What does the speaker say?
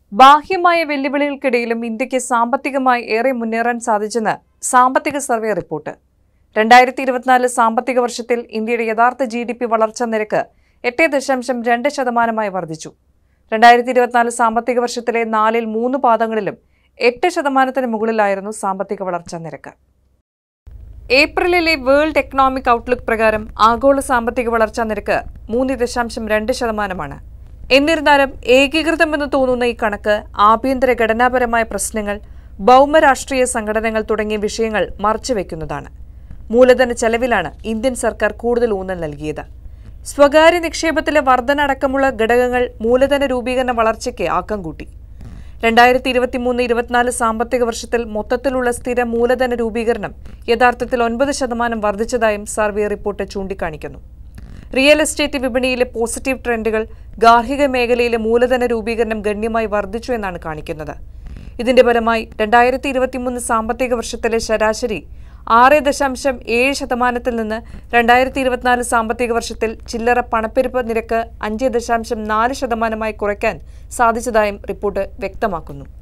ബാഹ്യമായ വെല്ലുവിളികൾക്കിടയിലും ഇന്ത്യക്ക് സാമ്പത്തികമായി ഏറെ മുന്നേറാൻ സാധിച്ചെന്ന് സാമ്പത്തിക സർവേ റിപ്പോർട്ട്. 2024 സാമ്പത്തിക വർഷത്തിൽ ഇന്ത്യയുടെ യഥാർത്ഥ GDP വളർച്ചാ നിരക്ക് 8.2% വർദ്ധിച്ചു. 2024 സാമ്പത്തിക വർഷത്തിലെ 4 ൽ 3 പാദങ്ങളിലും 8% മുകളിലായിരുന്നു സാമ്പത്തിക വളർച്ചാ നിരക്ക്. ഏപ്രിലിലെ വേൾഡ് എക്കണോമിക് ഔട്ട്ലുക്ക് പ്രകാരം ആഗോള സാമ്പത്തിക വളർച്ചാ നിരക്ക് 3.2%. എന്നിരുന്നാലും ഏകീകൃതമെന്ന് തോന്നുന്ന ഈ കണക്ക് ആഭ്യന്തര ഘടനാപരമായ പ്രശ്നങ്ങൾ, ഭൗമരാഷ്ട്രീയ സംഘടനകൾ തുടങ്ങിയ വിഷയങ്ങൾ മറച്ചുവെക്കുന്നതാണ്. മൂലധന ചെലവിലാണ് ഇന്ത്യൻ സർക്കാർ കൂടുതൽ ഊന്നൽ നൽകിയത്. സ്വകാര്യ നിക്ഷേപത്തിലെ വർധന അടക്കമുള്ള ഘടകങ്ങൾ മൂലധന രൂപീകരണ വളർച്ചയ്ക്ക് ആക്കം കൂട്ടി. 2023-24 സാമ്പത്തിക വർഷത്തിൽ മൊത്തത്തിലുള്ള സ്ഥിര മൂലധന രൂപീകരണം യഥാർത്ഥത്തിൽ 9% വർദ്ധിച്ചതായും സർവേ റിപ്പോർട്ട് ചൂണ്ടിക്കാണിക്കുന്നു. റിയൽ എസ്റ്റേറ്റ് വിപണിയിലെ പോസിറ്റീവ് ട്രെൻഡുകൾ ഗാർഹിക മേഖലയിലെ മൂലധന രൂപീകരണം ഗണ്യമായി വർദ്ധിച്ചു എന്നാണ് കാണിക്കുന്നത്. ഇതിന്റെ ഫലമായി 2023 സാമ്പത്തിക വർഷത്തിലെ ശരാശരി 6.7% നിന്ന് 2024 സാമ്പത്തിക വർഷത്തിൽ ചില്ലറ പണപ്പെരുപ്പ നിരക്ക് 5.4% കുറയ്ക്കാൻ സാധിച്ചതായും റിപ്പോർട്ട് വ്യക്തമാക്കുന്നു.